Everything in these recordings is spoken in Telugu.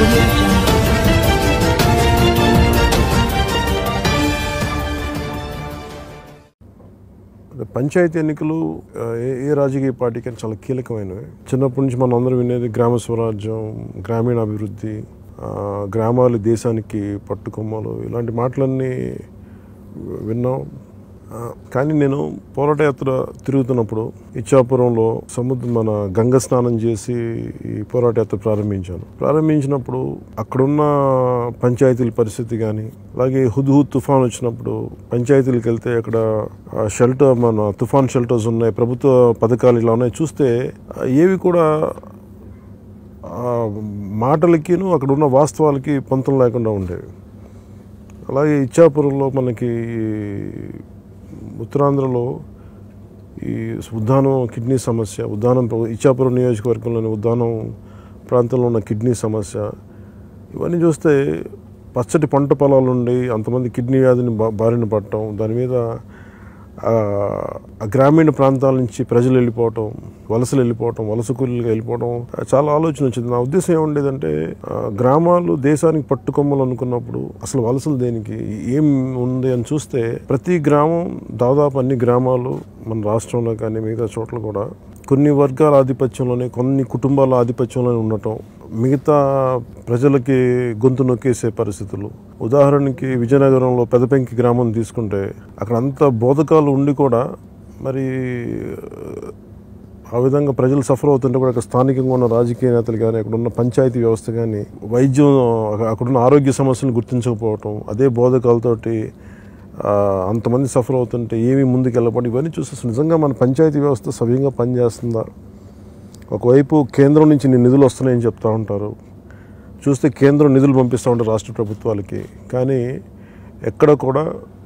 audio jungle. పంచాయతీ ఎన్నికలు ఏ రాజకీయ పార్టీకి చాలా కీలకమైనవి. చిన్నప్పటి నుంచి మనం అందరూ వినేది గ్రామ స్వరాజ్యం, గ్రామీణ అభివృద్ధి, గ్రామాలు దేశానికి పట్టుకొమ్మలు, ఇలాంటి మాటలన్నీ విన్నాం. కానీ నేను పోరాట యాత్ర తిరుగుతున్నప్పుడు ఇచ్చాపురంలో మన గంగ స్నానం చేసి ఈ పోరాట యాత్ర ప్రారంభించినప్పుడు అక్కడున్న పంచాయతీల పరిస్థితి కానీ, అలాగే హుద్హుద్ తుఫాన్ వచ్చినప్పుడు పంచాయతీలకు వెళ్తే అక్కడ షెల్టర్, మన తుఫాన్ షెల్టర్స్ ఉన్నాయి, ప్రభుత్వ పథకాలు ఇలా ఉన్నాయి. చూస్తే ఏవి కూడా మాటలకిను అక్కడ ఉన్న వాస్తవాలకి పొంతం లేకుండా ఉండేవి. అలాగే ఇచ్చాపురంలో మనకి ఉత్తరాంధ్రలో ఈ ఉద్దానం కిడ్నీ సమస్య, ఇచ్చాపురం నియోజకవర్గంలోని ఉద్దానం ప్రాంతంలో ఉన్న కిడ్నీ సమస్య, ఇవన్నీ చూస్తే పచ్చటి పంట పొలాలు ఉండి అంతమంది కిడ్నీ వ్యాధిని బారిన పడటం, దాని మీద గ్రామీణ ప్రాంతాల నుంచి ప్రజలు వెళ్ళిపోవటం, వలస కూలీలుగా వెళ్ళిపోవడం చాలా ఆలోచన వచ్చింది. నా ఉద్దేశం ఏముండేదంటే, గ్రామాలు దేశానికి పట్టుకొమ్మలు అనుకున్నప్పుడు అసలు వలసలు దేనికి, ఏం ఉంది అని చూస్తే ప్రతి గ్రామం, దాదాపు అన్ని గ్రామాలు మన రాష్ట్రంలో కానీ మిగతా చోట్ల కూడా కొన్ని వర్గాల ఆధిపత్యంలోనే, కొన్ని కుటుంబాల ఆధిపత్యంలోనే ఉండటం, మిగతా ప్రజలకి గొంతు నొక్కేసే పరిస్థితులు. ఉదాహరణకి విజయనగరంలో పెదపెంకి గ్రామం తీసుకుంటే అక్కడ అంత బోధకాలు ఉండి కూడా మరి ఆ విధంగా ప్రజలు సఫర్ అవుతుంటే కూడా అక్కడ స్థానికంగా ఉన్న రాజకీయ నేతలు కానీ, అక్కడ ఉన్న పంచాయతీ వ్యవస్థ కానీ, వైద్యం, అక్కడున్న ఆరోగ్య సమస్యలను గుర్తించకపోవటం, అదే బోధకాలతోటి అంతమంది సఫర్ అవుతుంటే ఏమీ ముందుకు వెళ్ళబడి, ఇవన్నీ చూస్తే నిజంగా మన పంచాయతీ వ్యవస్థ సవ్యంగా పనిచేస్తుందా? ఒకవైపు కేంద్రం నుంచి నిధులు వస్తున్నాయని చెప్తూ ఉంటారు, చూస్తే కేంద్రం నిధులు పంపిస్తూ ఉంటారు రాష్ట్ర ప్రభుత్వాలకి, కానీ ఎక్కడ కూడా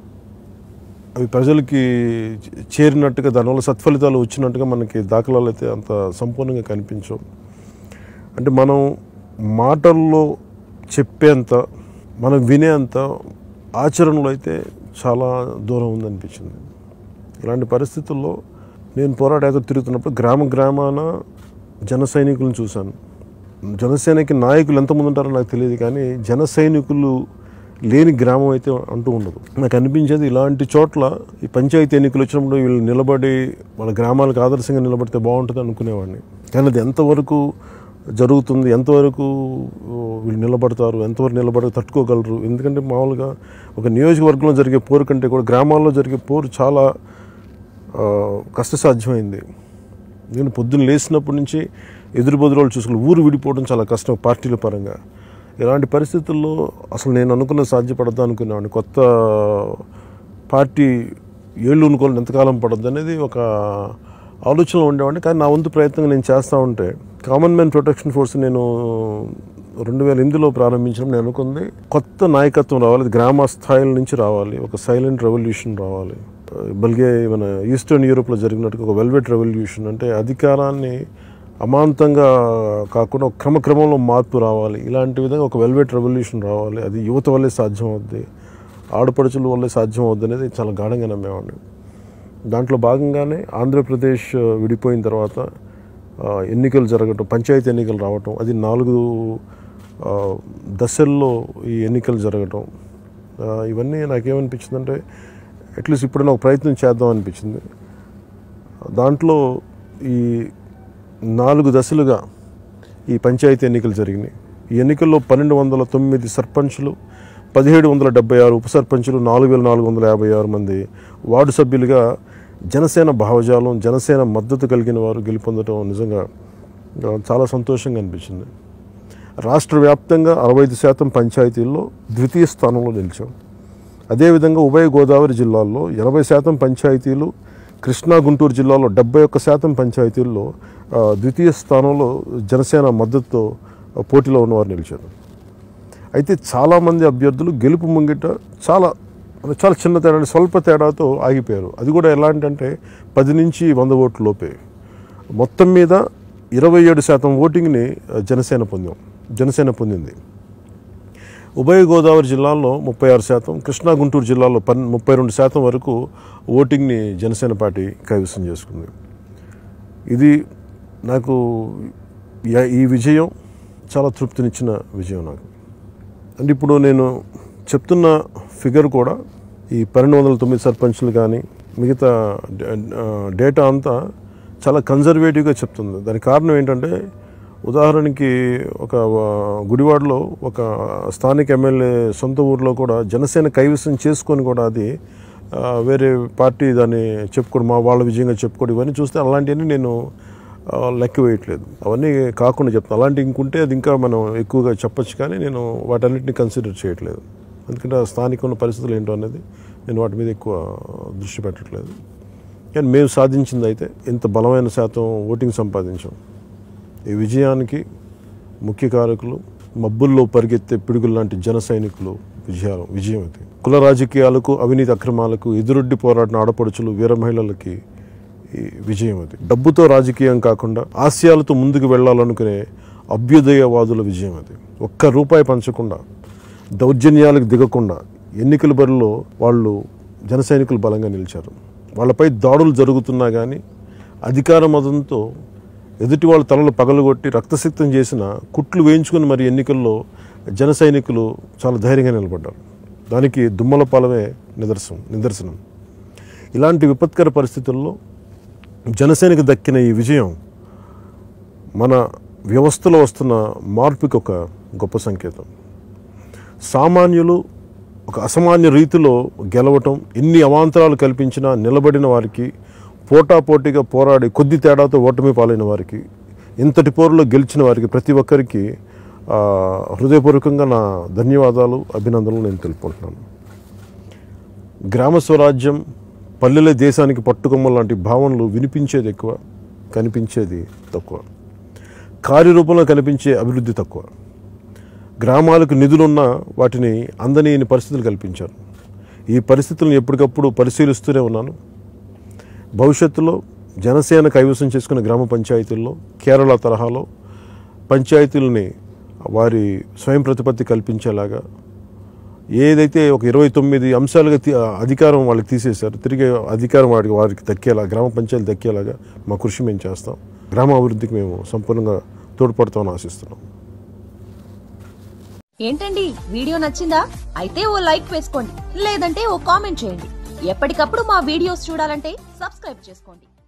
అవి ప్రజలకి చేరినట్టుగా, దానివల్ల సత్ఫలితాలు వచ్చినట్టుగా మనకి దాఖలాలు అయితే అంత సంపూర్ణంగా కనిపించవు. అంటే మనం మాటల్లో చెప్పేంత, మనం వినేంత ఆచరణలో అయితే చాలా దూరం ఉందనిపించింది. ఇలాంటి పరిస్థితుల్లో నేను పోరాట యాత్ర తిరుగుతున్నప్పుడు గ్రామాన జన సైనికులను చూశాను. జనసేనకి నాయకులు ఎంతమంది ఉంటారో నాకు తెలియదు, కానీ జన సైనికులు లేని గ్రామం అయితే అంటూ ఉండదు. నాకు అనిపించేది, ఇలాంటి చోట్ల ఈ పంచాయతీ ఎన్నికలు వచ్చినప్పుడు వీళ్ళు నిలబడి వాళ్ళ గ్రామాలకు ఆదర్శంగా నిలబడితే బాగుంటుంది అనుకునేవాడిని. కానీ అది ఎంతవరకు జరుగుతుంది, ఎంతవరకు వీళ్ళు నిలబడతారు, ఎంతవరకు నిలబడి తట్టుకోగలరు? ఎందుకంటే మామూలుగా ఒక నియోజకవర్గంలో జరిగే పోరు కంటే కూడా గ్రామాల్లో జరిగే పోరు చాలా కష్టసాధ్యమైంది. నేను పొద్దున్న లేచినప్పటి నుంచి ఎదురు బదురు చూసుకుని ఊరు విడిపోవడం చాలా కష్టం పార్టీల పరంగా. ఇలాంటి పరిస్థితుల్లో అసలు నేను అనుకున్న సాధ్యపడద్దు అనుకునేవాడిని. కొత్త పార్టీ ఏళ్ళు అనుకోవాలి ఎంతకాలం పడద్దు అనేది ఒక ఆలోచనలో ఉండేవాడిని. కానీ నా వంతు ప్రయత్నంగా నేను చేస్తూ ఉంటే, కామన్ మ్యాన్ ప్రొటెక్షన్ ఫోర్స్ నేను 2008లో ప్రారంభించడం, నేను అనుకుంది కొత్త నాయకత్వం రావాలి, గ్రామ స్థాయిల నుంచి రావాలి, ఒక సైలెంట్ రెవల్యూషన్ రావాలి. బల్గే మన ఈస్టర్న్ యూరోప్లో జరిగినట్టుగా ఒక వెల్వెట్ రెవల్యూషన్, అంటే అధికారాన్ని అమాంతంగా కాకుండా ఒక క్రమక్రమంలో మార్పు రావాలి. ఇలాంటి విధంగా ఒక వెల్వెట్ రెవల్యూషన్ రావాలి. అది యువత వల్లే సాధ్యం అవుద్ది, ఆడపడుచుల వల్లే సాధ్యం అవుద్ది అనేది చాలా గాఢంగా నమ్మేవాడిని. దాంట్లో భాగంగానే ఆంధ్రప్రదేశ్ విడిపోయిన తర్వాత ఎన్నికలు జరగటం, పంచాయతీ ఎన్నికలు రావటం, అది 4 దశల్లో ఈ ఎన్నికలు జరగటం, ఇవన్నీ నాకేమనిపించిందంటే అట్లీస్ట్ ఇప్పుడైనా ఒక ప్రయత్నం చేద్దాం అనిపించింది. దాంట్లో ఈ 4 దశలుగా ఈ పంచాయతీ ఎన్నికలు జరిగినాయి. ఈ ఎన్నికల్లో 1209 సర్పంచులు, 1776 ఉప సర్పంచులు, 4456 మంది వార్డు సభ్యులుగా జనసేన భావజాలం, జనసేన మద్దతు కలిగిన వారు గెలుపొందడం నిజంగా చాలా సంతోషంగా అనిపించింది. రాష్ట్ర వ్యాప్తంగా 65% పంచాయతీల్లో ద్వితీయ స్థానంలో నిలిచాం. అదేవిధంగా ఉభయ గోదావరి జిల్లాల్లో 80% పంచాయతీలు, కృష్ణా గుంటూరు జిల్లాలో 71% పంచాయతీల్లో ద్వితీయ స్థానంలో జనసేన మద్దతుతో పోటీలో ఉన్నవారు నిలిచారు. అయితే చాలామంది అభ్యర్థులు గెలుపు ముంగిట చాలా చిన్న తేడా, స్వల్ప తేడాతో ఆగిపోయారు. అది కూడా ఎలాంటంటే 10 నుంచి 100 ఓట్ల లోపే. మొత్తం మీద 27% ఓటింగ్ని జనసేన పొందింది. ఉభయ గోదావరి జిల్లాల్లో 36%, కృష్ణా గుంటూరు జిల్లాలో 32% వరకు ఓటింగ్ని జనసేన పార్టీ కైవసం చేసుకుంది. ఇది నాకు ఈ విజయం చాలా తృప్తినిచ్చిన విజయం నాకు. అంటే ఇప్పుడు నేను చెప్తున్న ఫిగర్ కూడా ఈ 1209 సర్పంచ్లు కానీ మిగతా డేటా అంతా చాలా కన్జర్వేటివ్గా చెప్తుంది. దానికి కారణం ఏంటంటే, ఉదాహరణకి ఒక గుడివాడలో ఒక స్థానిక ఎమ్మెల్యే సొంత ఊరిలో కూడా జనసేన కైవసం చేసుకొని కూడా అది వేరే పార్టీ దాన్ని చెప్పుకోవడం, మా వాళ్ళ విజయంగా చెప్పుకోవడం, ఇవన్నీ చూస్తే అలాంటివన్నీ నేను లెక్క వేయట్లేదు. అవన్నీ కాకుండా చెప్తాను. అలాంటి ఇంకుంటే అది ఇంకా మనం ఎక్కువగా చెప్పచ్చు, కానీ నేను వాటన్నిటిని కన్సిడర్ చేయట్లేదు. ఎందుకంటే స్థానిక ఉన్న పరిస్థితులు ఏంటో అనేది నేను వాటి మీద ఎక్కువ దృష్టి పెట్టట్లేదు. కానీ మేము సాధించింది అయితే ఇంత బలమైన శాతం ఓటింగ్ సంపాదించాం. ఈ విజయానికి ముఖ్య కారకులు మబ్బుల్లో పరిగెత్తే పిడుగులు లాంటి జన సైనికులు విజయం ఇది. కుల రాజకీయాలకు, అవినీతి అక్రమాలకు ఎదురొడ్డి పోరాడిన ఆడపడుచులు, వీర మహిళలకి ఈ విజయం అది. డబ్బుతో రాజకీయం కాకుండా ఆశయాలతో ముందుకు వెళ్ళాలనుకునే అభ్యుదయవాదుల విజయం అది. ఒక్క రూపాయి పంచకుండా, దౌర్జన్యాలకు దిగకుండా ఎన్నికల బరిలో వాళ్ళు జన సైనికులు బలంగా నిలిచారు. వాళ్ళపై దాడులు జరుగుతున్నా కానీ అధికార మదంతో ఎదుటి వాళ్ళ తలలు పగలగొట్టి రక్తసిక్తం చేసిన కుట్లు వేయించుకుని మరి ఎన్నికల్లో జన సైనికులు చాలా ధైర్యంగా నిలబడ్డారు. దానికి దుమ్మలపాలమే నిదర్శనం. ఇలాంటి విపత్కర పరిస్థితుల్లో జనసేనకు దక్కిన ఈ విజయం మన వ్యవస్థలో వస్తున్న మార్పుకి ఒక గొప్ప సంకేతం. సామాన్యులు ఒక అసామాన్య రీతిలో గెలవటం, ఎన్ని అవాంతరాలు కల్పించినా నిలబడిన వారికి, పోటాపోటీగా పోరాడి కొద్ది తేడాతో ఓటమి పాలైన వారికి, ఇంతటి పోరులో గెలిచిన వారికి ప్రతి ఒక్కరికి హృదయపూర్వకంగా నా ధన్యవాదాలు, అభినందనలు నేను తెలుపుకుంటున్నాను. గ్రామ స్వరాజ్యం, పల్లెలే దేశానికి పట్టుకొమ్మ లాంటి భావనలు వినిపించేది ఎక్కువ, కనిపించేది తక్కువ. కార్యరూపంలో కనిపించే అభివృద్ధి తక్కువ. గ్రామాలకు నిధులున్నా వాటిని అందని పరిస్థితులు కల్పించారు. ఈ పరిస్థితులను ఎప్పటికప్పుడు పరిశీలిస్తూనే ఉన్నాను. భవిష్యత్తులో జనసేన కైవసం చేసుకున్న గ్రామ పంచాయతీల్లో కేరళ తరహాలో పంచాయతీలని వారి స్వయం ప్రతిపత్తి కల్పించేలాగా, ఏదైతే ఒక 29 అంశాలుగా అధికారం వాళ్ళకి తీసేశారు, తిరిగి అధికారం వారికి దక్కేలా, గ్రామ పంచాయతీలు దక్కేలాగా మా కృషి మేము చేస్తాం. గ్రామ అభివృద్ధికి మేము సంపూర్ణంగా తోడ్పడతామని ఆశిస్తున్నాం. ఏంటండి, వీడియో నచ్చిందా? అయితే ఓ లైక్ వేసుకోండి, లేదంటే ఓ కామెంట్ చేయండి. ఎప్పటికప్పుడు మా వీడియోస్ చూడాలంటే సబ్స్క్రైబ్ చేసుకోండి.